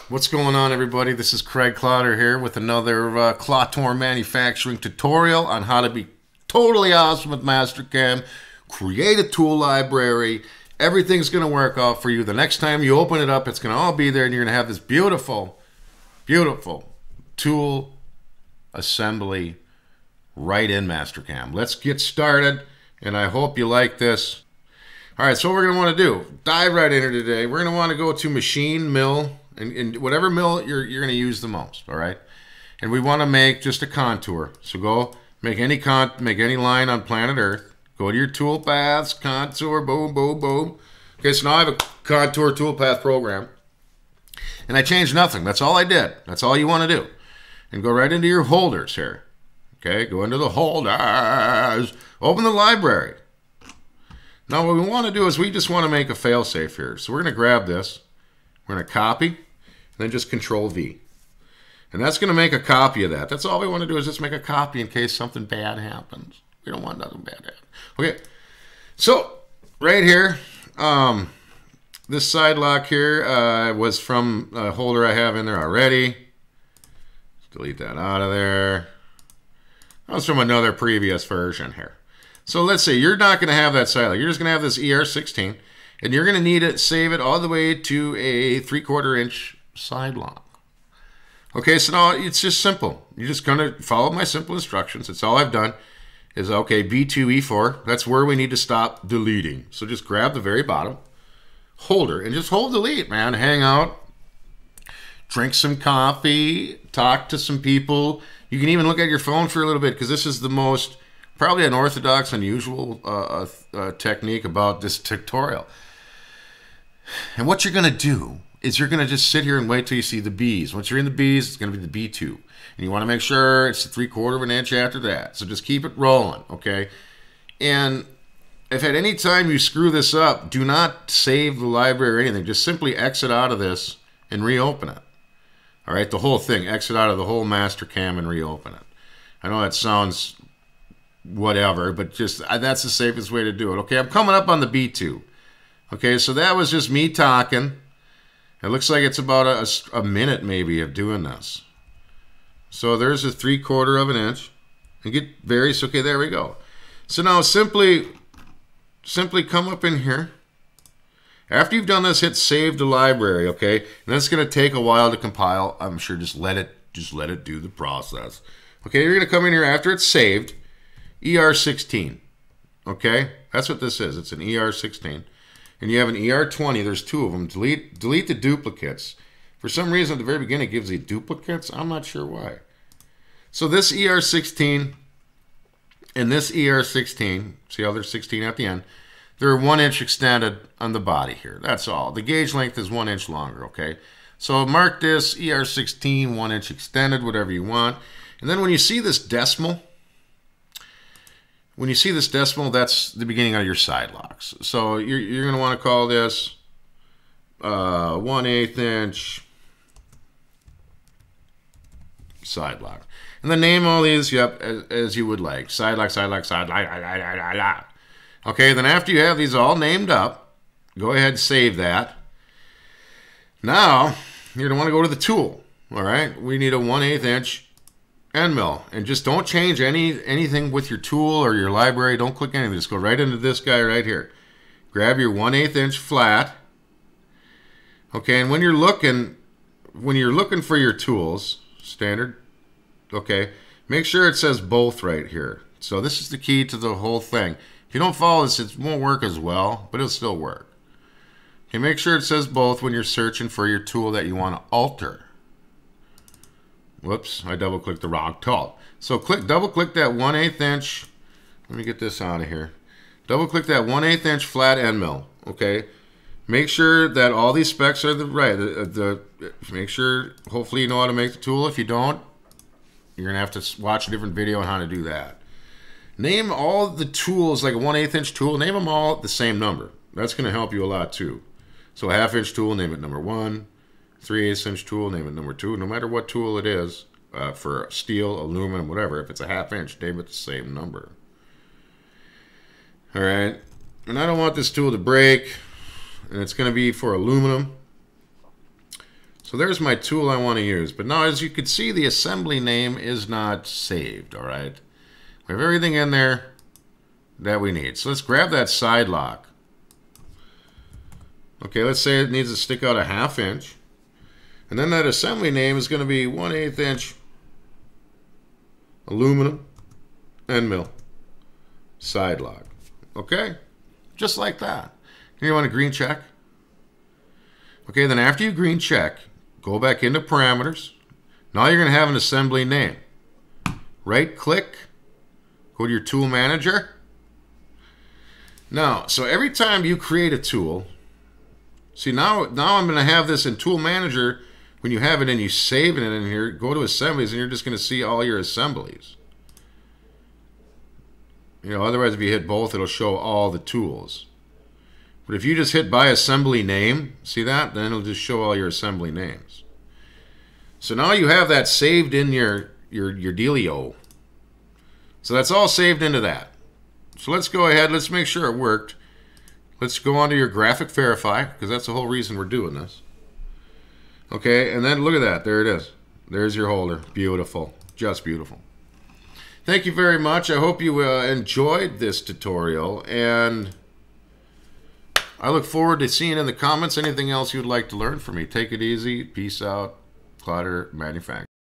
What's going on, everybody? This is Craig Clotter here with another Clotor manufacturing tutorial on how to be totally awesome with Mastercam. Create a tool library. Everything's going to work out for you. The next time you open it up, it's going to all be there, and you're going to have this beautiful, beautiful tool assembly right in Mastercam. Let's get started, and I hope you like this. All right, so what we're going to want to do, dive right in here today. We're going to want to go to machine, mill, and whatever mill you're going to use the most, all right? And we want to make just a contour. So go make any line on planet Earth. Go to your Toolpaths, contour, boom, boom, boom. Okay, so now I have a contour Toolpath program. And I changed nothing. That's all I did. That's all you want to do. And go right into your holders here. Okay, go into the holders. Open the library. Now what we want to do is we just want to make a fail-safe here. So we're going to grab this. We're going to copy, and then just Control V. And that's going to make a copy of that. That's all we want to do is just make a copy in case something bad happens. We don't want nothing bad to happen. Okay, so right here, this side lock here was from a holder I have in there already. Let's delete that out of there. That was from another previous version here. So let's say you're not going to have that side lock. You're just going to have this ER16, and you're going to need it, save it all the way to a 3/4 inch side lock. Okay, so now it's just simple. You're just going to follow my simple instructions. That's all I've done is, okay, B2, E4. That's where we need to stop deleting. So just grab the very bottom holder and just hold delete, man. Hang out, drink some coffee, talk to some people. You can even look at your phone for a little bit because this is the most probably unorthodox, unusual technique about this tutorial. And what you're going to do is you're going to just sit here and wait till you see the B's. Once you're in the B's, it's going to be the B2. And you want to make sure it's 3/4 inch after that. So just keep it rolling, okay? And if at any time you screw this up, do not save the library or anything. Just simply exit out of this and reopen it. All right, the whole thing. Exit out of the whole Mastercam and reopen it. I know that sounds whatever, but just that's the safest way to do it. Okay, I'm coming up on the B2. Okay, so that was just me talking. It looks like it's about a minute maybe of doing this. So there's a 3/4 inch. And get various. Okay, there we go. So now simply come up in here. After you've done this, hit save to library. Okay, and that's going to take a while to compile. I'm sure just let it do the process. Okay, you're going to come in here after it's saved. ER16. Okay, that's what this is. It's an ER16. And you have an ER20. There's two of them. Delete the duplicates. For some reason, at the very beginning, it gives you duplicates. I'm not sure why. So this ER16 and this ER16, see how there's 16 at the end, they're 1 inch extended on the body here. That's all. The gauge length is 1 inch longer, okay? So mark this ER16, 1 inch extended, whatever you want. And then when you see this decimal, that's the beginning of your side locks. So you're going to want to call this 1/8 inch side lock. And then name all these, yep, as you would like. Side lock, side lock, side lock. Okay, then after you have these all named up, go ahead and save that. Now, you're going to want to go to the tool. All right, we need a 1/8 inch end mill, and just don't change anything with your tool or your library. Don't click anything. Just go right into this guy right here. Grab your 1/8 inch flat. Okay, and when you're looking for your tools, standard. Okay, make sure it says both right here. So this is the key to the whole thing. If you don't follow this, it won't work as well, but it'll still work. Okay, make sure it says both when you're searching for your tool that you want to alter. Whoops, I double-clicked the wrong tool. So double-click that 1/8 inch. Let me get this out of here. Double-click that 1/8 inch flat end mill. Okay, make sure that all these specs are make sure. Hopefully, you know how to make the tool. If you don't, you're gonna have to watch a different video on how to do that. Name all the tools like a 1/8 inch tool. Name them all the same number. That's gonna help you a lot too. So a 1/2 inch tool, name it number 1. 3/8 inch tool, name it number 2. No matter what tool it is, for steel, aluminum, whatever, if it's a 1/2 inch, name it the same number. All right, and I don't want this tool to break, and it's going to be for aluminum. So there's my tool I want to use. But now, as you can see, the assembly name is not saved, all right? We have everything in there that we need. So let's grab that side lock. Okay, let's say it needs to stick out a 1/2 inch. And then that assembly name is going to be 1/8 inch aluminum end mill side lock. Okay? Just like that. Here you want a green check. Okay, then after you green check, go back into parameters. Now you're going to have an assembly name. Right click, go to your tool manager. Now, so every time you create a tool, see now I'm going to have this in tool manager. When you have it and you save it in here, go to assemblies and you're just going to see all your assemblies. You know, otherwise if you hit both, it'll show all the tools. But if you just hit by assembly name, see that? Then it'll just show all your assembly names. So now you have that saved in your dealio. So that's all saved into that. So let's go ahead, let's make sure it worked. Let's go on to your graphic verify, because that's the whole reason we're doing this. Okay, and then look at that. There it is. There's your holder. Beautiful. Just beautiful. Thank you very much. I hope you enjoyed this tutorial, and I look forward to seeing in the comments anything else you'd like to learn from me. Take it easy. Peace out. Clotter Manufacturing.